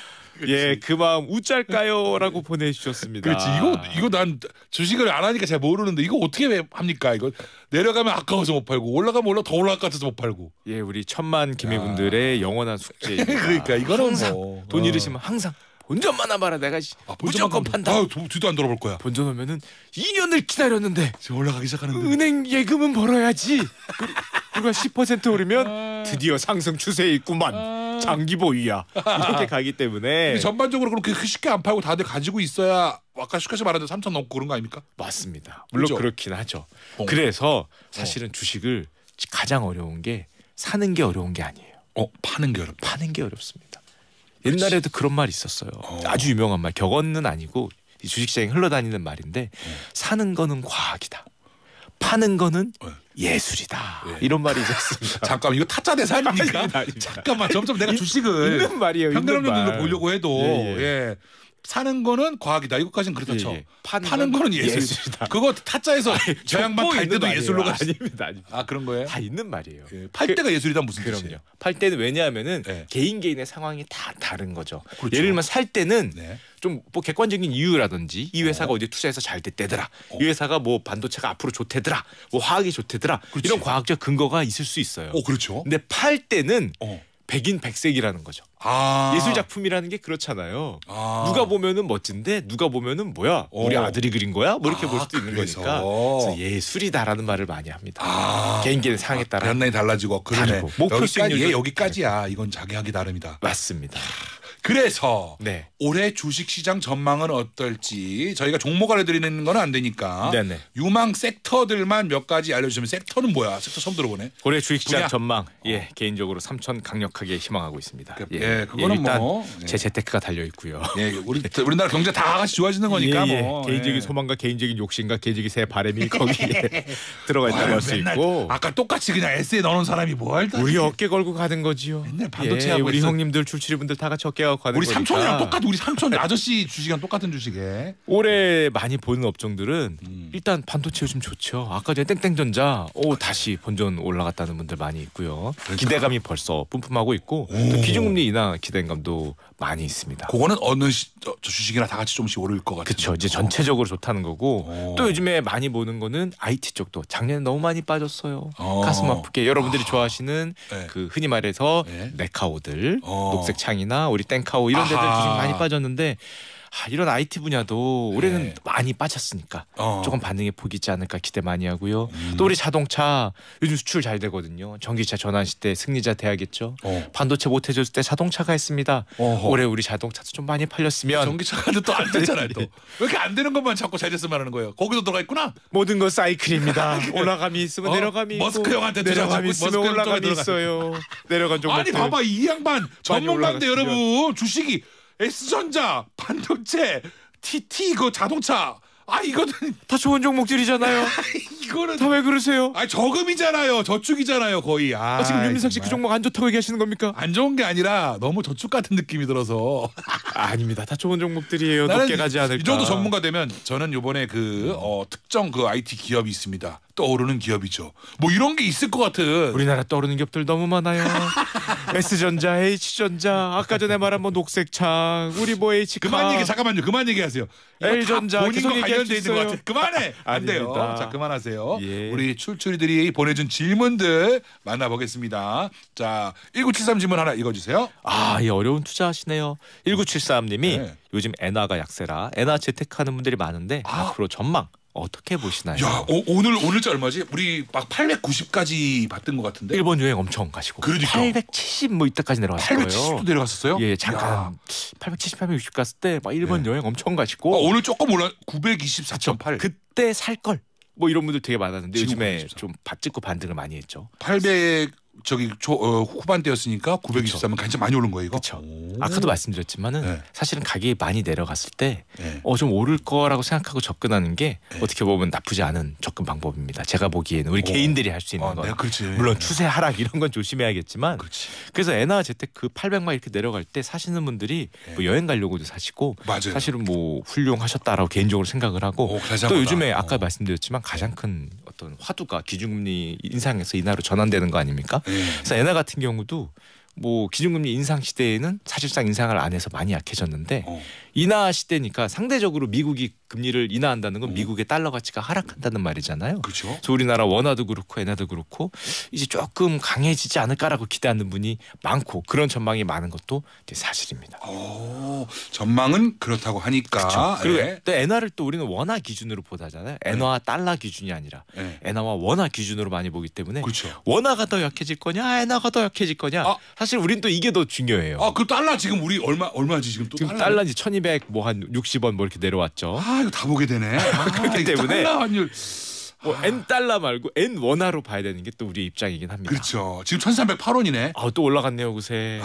S2: 예, 그 마음 우짤까요라고 보내주셨습니다.
S1: 그렇지. 이거 난 주식을 안 하니까 잘 모르는데 이거 어떻게 합니까? 이거 내려가면 아까워서 못 팔고 올라가면 더 올라갈 것 같아서 못 팔고.
S2: 예, 우리 1,000만 기매분들의 영원한 숙제입니다.
S1: 그러니까 이거는
S2: 항상
S1: 뭐.
S2: 돈 잃으시면 항상 본전만 와봐라. 내가 무조건 판다.
S1: 뒤도 안 돌아볼 거야.
S2: 본전 오면은 2년을 기다렸는데
S1: 지금 올라가기 시작하는데.
S2: 은행 예금은 벌어야지. 그리고 10% 오르면 드디어 상승 추세에 있구만. 장기 보유야. 이렇게 가기 때문에
S1: 전반적으로 그렇게 쉽게 안 팔고 다들 가지고 있어야 아까 슈카씨 말한 3천 넘고 그런 거 아닙니까?
S2: 맞습니다. 물론
S1: 그렇죠?
S2: 그렇긴 하죠. 그래서 사실은 주식을 가장 어려운 게 사는 게 어려운 게 아니에요.
S1: 파는 게 어렵다.
S2: 파는 게 어렵습니다. 옛날에도 그런 말이 있었어요. 아주 유명한 말. 격언은 아니고 이 주식시장에 흘러다니는 말인데 사는 거는 과학이다. 파는 거는 예술이다. 이런 말이 있었습니다.
S1: 잠깐 이거 타짜 대사 아닙니까?
S2: 아닙니다.
S1: 잠깐만 점점 내가 주식을
S2: 있는 말이에요.
S1: 편견없는 보려고 해도 사는 거는 과학이다. 이것까지는 그렇다 쳐. 파는 거는 예술이다. 그거 타짜에서 저 양반 갈 때도 예술로 갔어.
S2: 아닙니다.
S1: 그런 거예요?
S2: 다 있는 말이에요.
S1: 팔 때가 예술이다 무슨
S2: 그럼요.
S1: 뜻이에요?
S2: 팔 때는 왜냐하면은 개인의 상황이 다 다른 거죠.
S1: 그렇죠.
S2: 예를 들면 살 때는 좀 뭐 객관적인 이유라든지 이 회사가 어디 투자해서 잘 됐대더라. 이 회사가 뭐 반도체가 앞으로 좋대더라. 뭐 화학이 좋대더라.
S1: 그렇지.
S2: 이런 과학적 근거가 있을 수 있어요.
S1: 그렇죠.
S2: 근데 팔 때는 백인 백색이라는 거죠. 예술 작품이라는 게 그렇잖아요. 누가 보면은 멋진데 누가 보면은 뭐야 우리 아들이 그린 거야? 뭐 이렇게 볼 수도 있는 거니까. 그래서 예술이다라는 말을 많이 합니다. 개인의 상황에 따라
S1: 변화이 달라지고 그러네.
S2: 목표 수익률도
S1: 여기까지야. 이건 자기 하기 나름이다.
S2: 맞습니다.
S1: 그래서 올해 주식시장 전망은 어떨지 저희가 종목 알려드리는 건 안 되니까 유망 섹터들만 몇 가지 알려주시면. 섹터는 뭐야? 섹터 처음 들어보네.
S2: 올해 주식시장 전망 개인적으로 3천 강력하게 희망하고 있습니다.
S1: 그거는
S2: 일단
S1: 뭐
S2: 제 재테크가 달려 있고요.
S1: 우리나라 경제 다 같이 좋아지는 거니까 뭐
S2: 개인적인 소망과 개인적인 욕심과 개인적인 새 바람이 거기에 들어가 있다고 할 수 있고.
S1: 아까 똑같이 그냥 에세이 넣어놓은 사람이 뭐 할까?
S2: 우리 어깨 걸고 가는 거지요.
S1: 맨날 반도체 하고
S2: 우리 형님들 출출이분들 다 같이 어깨 걸고 가는
S1: 우리
S2: 거니까.
S1: 삼촌이랑 똑같은 우리 삼촌 아저씨 주식이랑 똑같은 주식에.
S2: 올해 많이 보는 업종들은 일단 반도체 요즘 좋죠. 아까 전에 땡땡전자 다시 본전 올라갔다는 분들 많이 있고요. 기대감이 벌써 뿜뿜하고 있고 또 기준금리 인하 기대감도 많이 있습니다.
S1: 그거는 어느 주식이나 다 같이 조금씩 오를 것 같아요.
S2: 그렇죠. 이제 전체적으로 좋다는 거고 또 요즘에 많이 보는 거는 IT 쪽도 작년에 너무 많이 빠졌어요. 가슴 아프게 여러분들이 좋아하시는 그 흔히 말해서 네카오들 녹색 창이나 우리 땡카오 이런 데들 주식 많이 빠졌는데 이런 IT 분야도 올해는 많이 빠졌으니까 조금 반응의 폭이 있지 않을까 기대 많이 하고요. 또 우리 자동차 요즘 수출 잘 되거든요. 전기차 전환 시대 승리자 돼야겠죠. 반도체 못 해줬을 때 자동차가 했습니다. 올해 우리 자동차도 좀 많이 팔렸으면.
S1: 전기차가 또 안 됐잖아요. 또. 왜 이렇게 안 되는 것만 자꾸 잘 됐으면 하는 거예요. 거기도 들어가 있구나.
S2: 모든 건 사이클입니다. 올라감이 있으면 내려감이 있고
S1: 머스크 형한테
S2: 내려감이 있으면 올라감이 있어요. 내려간 종목.
S1: 아니 봐봐 이 양반 전문가인데 여러분 주식이 S전자, 반도체, TT 그 자동차 이거는
S2: 다 좋은 종목들이잖아요.
S1: 이거는
S2: 다 왜 그러세요?
S1: 아 저금이잖아요. 저축이잖아요, 거의.
S2: 지금 윤민석 씨 그
S1: 정말.
S2: 종목 안 좋다고 얘기하시는 겁니까?
S1: 안 좋은 게 아니라 너무 저축 같은 느낌이 들어서.
S2: 아닙니다. 다 좋은 종목들이에요.
S1: 나는
S2: 높게 가지 않을까.
S1: 이 정도 전문가 되면 저는 요번에 특정 IT 기업이 있습니다. 떠오르는 기업이죠. 뭐 이런 게 있을 것 같은.
S2: 우리나라 떠오르는 기업들 너무 많아요. S전자, H전자, 아까 전에 말한 뭐 녹색창, 우리 뭐 H카.
S1: 잠깐만요. 그만 얘기하세요.
S2: L전자
S1: 본인과
S2: 계속 얘기할
S1: 관련돼
S2: 수
S1: 있는 것
S2: 있어요.
S1: 같아. 그만해. 안 돼요.
S2: 아닙니다.
S1: 자, 그만하세요.
S2: 예.
S1: 우리 출출이들이 보내준 질문들 만나보겠습니다. 자, 1973 질문 하나 읽어주세요.
S2: 이 어려운 투자하시네요. 1973님이
S1: 네.
S2: 요즘 엔화가 약세라 엔화 재테크하는 분들이 많은데 앞으로 전망 어떻게 보시나요?
S1: 야, 오늘자 얼마지? 우리 막 890까지 봤던 것 같은데.
S2: 일본 여행 엄청 가시고
S1: 그러니까.
S2: 870 뭐 이때까지 내려갔을 거예요.
S1: 870도 내려갔었어요?
S2: 예, 잠깐 870, 860 갔을 때 막 일본 여행 엄청 가시고
S1: 오늘 조금 올라 924.8.
S2: 그때 살 걸. 뭐 이런 분들 되게 많았는데
S1: 지금
S2: 요즘에
S1: 그렇죠.
S2: 좀 밭짓고 반등을 많이 했죠.
S1: 800 후반대였으니까 923은 굉장히 많이 오른 거예요, 이거.
S2: 그렇죠. 아까도 말씀드렸지만은
S1: 네.
S2: 사실은 가격이 많이 내려갔을 때
S1: 네.
S2: 좀 오를 거라고 생각하고 접근하는 게
S1: 네.
S2: 어떻게 보면 나쁘지 않은 접근 방법입니다. 제가 보기에는 우리 개인들이 할 수 있는 건.
S1: 네, 그렇지.
S2: 물론 추세 하락 이런 건 조심해야겠지만
S1: 그렇지.
S2: 그래서 엔화 재테크 800만 이렇게 내려갈 때 사시는 분들이 뭐 여행 가려고도 사시고
S1: 맞아요.
S2: 사실은 뭐 훌륭하셨다라고 개인적으로 생각을 하고 또 요즘에 아까 말씀드렸지만 가장 큰 어떤 화두가 기준금리 인상에서 인하로 전환되는 거 아닙니까? 그래서 엔화 같은 경우도 뭐 기준금리 인상 시대에는 사실상 인상을 안 해서 많이 약해졌는데 인하 시대니까 상대적으로 미국이 금리를 인하한다는 건 미국의 달러 가치가 하락한다는 말이잖아요.
S1: 그렇죠.
S2: 그래서 우리나라 원화도 그렇고 엔화도 그렇고 이제 조금 강해지지 않을까라고 기대하는 분이 많고 그런 전망이 많은 것도 이제 사실입니다.
S1: 전망은 그렇다고 하니까.
S2: 그렇죠. 그리고 또 엔화를 또 우리는 원화 기준으로 보다잖아요. 엔화와 달러 기준이 아니라 엔화와 원화 기준으로 많이 보기 때문에
S1: 그렇죠.
S2: 원화가 더 약해질 거냐 엔화가 더 약해질 거냐 사실 우린 또 이게 더 중요해요.
S1: 그 달러 지금 우리 얼마지 지금 또
S2: 지금 달러 이제 1200 뭐 한 60원 뭐 이렇게 내려왔죠.
S1: 이거 다 보게 되네.
S2: 그렇기 때문에
S1: 달러 환율
S2: N 달러 말고 N 원화로 봐야 되는 게 또 우리의 입장이긴 합니다.
S1: 그렇죠. 지금 1308원이네.
S2: 또 올라갔네요, 그새.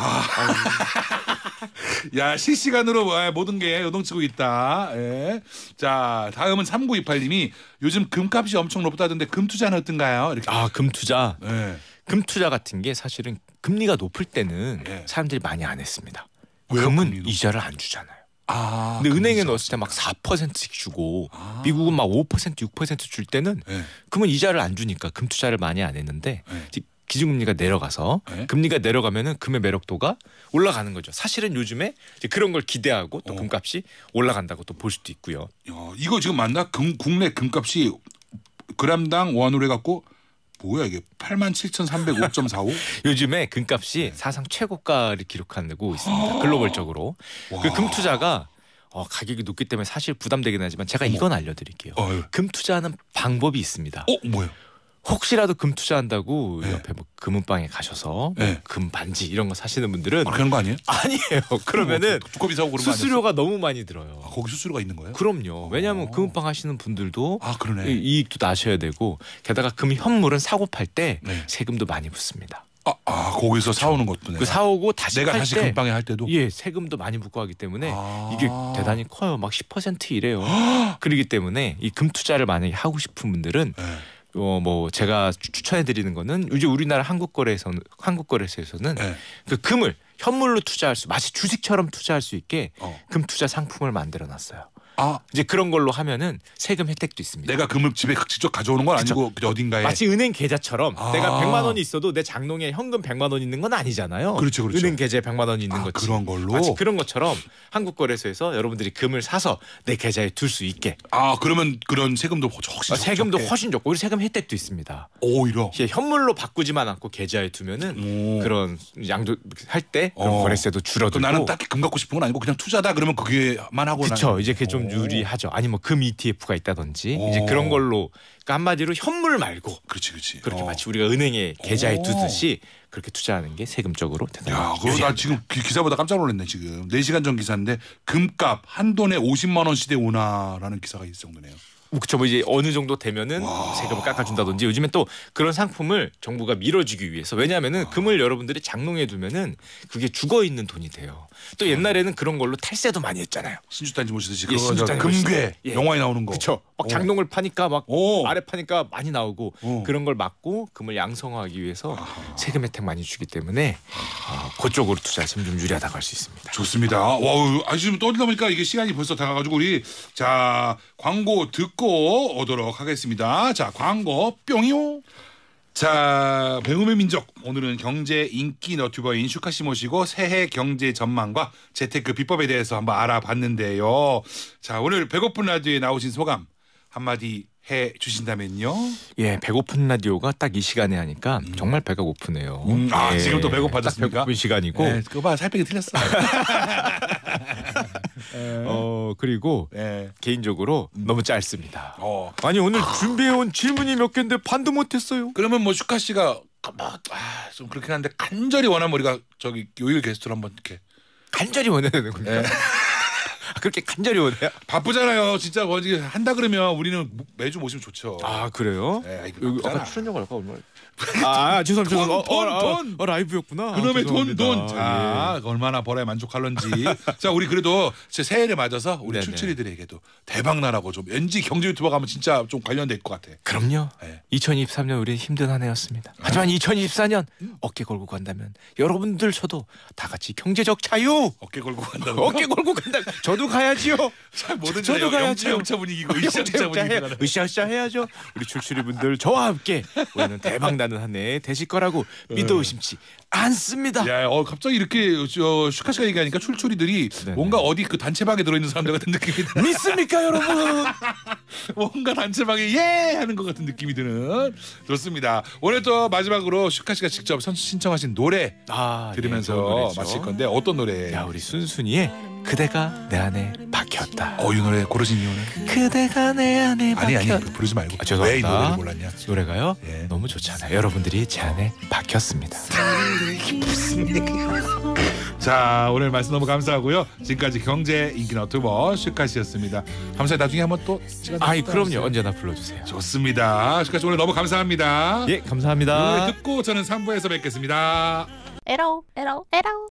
S1: 야, 실시간으로 모든 게 요동치고 있다. 예. 자, 다음은 3928님이 요즘 금값이 엄청 높다던데 금 투자는 어떤가요? 이렇게.
S2: 금 투자.
S1: 예.
S2: 금 투자 같은 게 사실은 금리가 높을 때는 사람들이 많이 안 했습니다. 금은 이자를 안 주잖아요. 근데 은행에 넣었을 때 막 4%씩 주고 미국은 막 5%, 6% 줄 때는 금은 이자를 안 주니까 금 투자를 많이 안 했는데 기준금리가 내려가서 금리가 내려가면은 금의 매력도가 올라가는 거죠. 사실은 요즘에 이제 그런 걸 기대하고 또 금값이 올라간다고 또 볼 수도 있고요.
S1: 이거 지금 맞나? 국내 금값이 그램당 원으로 해갖고 뭐야 이게 87,305.45?
S2: 요즘에 금값이 사상 최고가를 기록하고 있습니다. 글로벌적으로. 그 금 투자가 가격이 높기 때문에 사실 부담되긴 하지만 제가 이건 알려드릴게요. 금 투자하는 방법이 있습니다.
S1: 뭐예요?
S2: 혹시라도 금 투자한다고 옆에 뭐 금은방에 가셔서 금 반지 이런 거 사시는 분들은
S1: 그런 거 아니에요?
S2: 아니에요. 그러면은
S1: 두꺼비 사고 그런 거
S2: 수수료가 너무 많이 들어요.
S1: 거기 수수료가 있는 거예요?
S2: 그럼요. 왜냐하면 금은방 하시는 분들도
S1: 그러네.
S2: 이익도 나셔야 되고 게다가 금 현물은 사고 팔 때 세금도 많이 붙습니다.
S1: 거기서 사오는 것도
S2: 그 사오고 다시
S1: 내가
S2: 팔
S1: 다시
S2: 때
S1: 금방에 할 때도
S2: 세금도 많이 붙고 하기 때문에 이게 대단히 커요. 막 10% 이래요. 그렇기 때문에 이 금 투자를 만약에 하고 싶은 분들은 뭐 제가 추천해 드리는 거는 이제 우리나라 한국거래소에서는 그 금을 현물로 투자할 수 마치 주식처럼 투자할 수 있게 금 투자 상품을 만들어 놨어요. 이제 그런 걸로 하면은 세금 혜택도 있습니다.
S1: 내가 금을 집에 직접 가져오는 건 아니고 그냥 어딘가에
S2: 마치 은행 계좌처럼 내가 100만 원이 있어도 내 장롱에 현금 100만 원 있는 건 아니잖아요.
S1: 그렇죠.
S2: 은행 계좌에 100만 원이 있는 거지.
S1: 그런 걸로
S2: 마치 그런 것처럼 한국거래소에서 여러분들이 금을 사서 내 계좌에 둘 수 있게.
S1: 그러면 그런 세금도 훨씬
S2: 세금도 훨씬 적고 우리 세금 혜택도 있습니다.
S1: 오히려
S2: 현물로 바꾸지만 않고 계좌에 두면은 그런 양도 할 때 그런 거래세도 줄어들고.
S1: 나는 딱히 금 갖고 싶은 건 아니고 그냥 투자다 그러면 그게만 하고
S2: 그렇죠. 이제 그게 좀 유리하죠. 아니 뭐 금 ETF가 있다든지 이제 그런 걸로 그러니까 한마디로 현물 말고
S1: 그렇지.
S2: 그렇게 마치 우리가 은행에 계좌에 두듯이 그렇게 투자하는 게 세금적으로 대단히
S1: 그거 나 지금 기사보다 깜짝 놀랐네. 지금 4시간 전 기사인데 금값 한 돈에 50만 원 시대 오나라는 기사가 있을 정도네요.
S2: 그렇죠. 뭐 이제 어느 정도 되면은 세금을 깎아준다든지 요즘에 또 그런 상품을 정부가 밀어주기 위해서 왜냐하면은 금을 여러분들이 장롱에 두면은 그게 죽어 있는 돈이 돼요. 또 옛날에는 그런 걸로 탈세도 많이 했잖아요.
S1: 신주단지 모시듯이
S2: 신주단지
S1: 금괴 영화에 나오는 거.
S2: 그렇죠. 막 장롱을 파니까 막
S1: 오.
S2: 아래 파니까 많이 나오고
S1: 오.
S2: 그런 걸 막고 금을 양성화하기 위해서 세금 혜택 많이 주기 때문에 그쪽으로 투자하시면 좀 유리하다고 할 수 있습니다.
S1: 좋습니다. 와, 지금 떠들다 보니까 이게 시간이 벌써 다가가지고 우리 자 광고 듣고 오도록 하겠습니다. 자 광고 뿅이요. 자 배움의 민족 오늘은 경제 인기 너튜버인 슈카 씨 모시고 새해 경제 전망과 재테크 비법에 대해서 한번 알아봤는데요. 자 오늘 배고픈 라디오에 나오신 소감 한마디 해 주신다면요.
S2: 예, 배고픈 라디오가 딱 이 시간에 하니까 정말 배가 고프네요.
S1: 아
S2: 예,
S1: 지금 또 배고파졌습니까?
S2: 딱 배고픈 시간이고.
S1: 네, 그거 봐 살 빼기 틀렸어.
S2: 그리고 개인적으로 너무 짧습니다. 아니 오늘 준비해온 질문이 몇 개인데 반도 못했어요.
S1: 그러면 뭐 슈카 씨가 좀 그렇긴 한데 간절히 원하면 우리가 저기 요일 게스트로 한번 이렇게
S2: 간절히 원해야 되는 겁니까? 그렇게 간절히 원해요?
S1: 바쁘잖아요. 진짜 뭐 한다 그러면 우리는 매주 모시면 좋죠.
S2: 아 그래요?
S1: 네,
S2: 여기 아까 출연료가 아까 얼마? 죄송합니다.
S1: 돈.
S2: 라이브였구나.
S1: 그놈의
S2: 죄송합니다.
S1: 돈. 자, 얼마나 벌어야 만족할런지. 자, 우리 그래도 새해를 맞아서 우리
S2: 네네.
S1: 출출이들에게도 대박 나라고 좀 왠지 경제 유튜버 가면 진짜 좀 관련될 것 같아.
S2: 그럼요.
S1: 네.
S2: 2023년 우리 힘든 한 해였습니다. 하지만 2024년 어깨 걸고 간다면 여러분들 저도 다 같이 경제적 자유
S1: 어깨 걸고 간다는
S2: 어깨 걸고 간다. 저도 가야지요.
S1: 잘 모르는
S2: 저도 가야죠.
S1: 영차 분위기고 으쌰으쌰 분위기가
S2: 으쌰으쌰 해야죠. 우리 출출이 분들 저와 함께 우리는 대박 나는 한 해 되실 거라고 믿어 의심치 않습니다.
S1: 야, 갑자기 이렇게 슈카 씨가 얘기하니까 출출이들이
S2: 네네.
S1: 뭔가 어디 그 단체방에 들어있는 사람들 같은 느낌이 드는.
S2: 믿습니까 여러분?
S1: 뭔가 단체방에 예 하는 것 같은 느낌이 드는. 좋습니다. 오늘 또 마지막으로 슈카 씨가 직접 신청하신 노래 들으면서 마칠 건데 어떤 노래?
S2: 야 우리 순순이의 그대가 내 안에 박혔다.
S1: 이 노래 고르신 이유는?
S2: 그대가 내 안에 박혔다.
S1: 아니 부르지 말고.
S2: 죄송합니다.
S1: 왜 이 노래를 골랐냐?
S2: 노래가요?
S1: 예.
S2: 너무 좋잖아요. 여러분들이 제 안에 박혔습니다.
S1: 자 오늘 말씀 너무 감사하고요. 지금까지 경제 인기 너튜버 슈카 씨였습니다. 감사해요. 나중에 한번 또 시간
S2: 그럼요. 언제나 불러주세요.
S1: 좋습니다. 슈카 씨 오늘 너무 감사합니다.
S2: 예, 감사합니다.
S1: 노래 듣고 저는 3부에서 뵙겠습니다.
S3: 에라오 에라오 에라오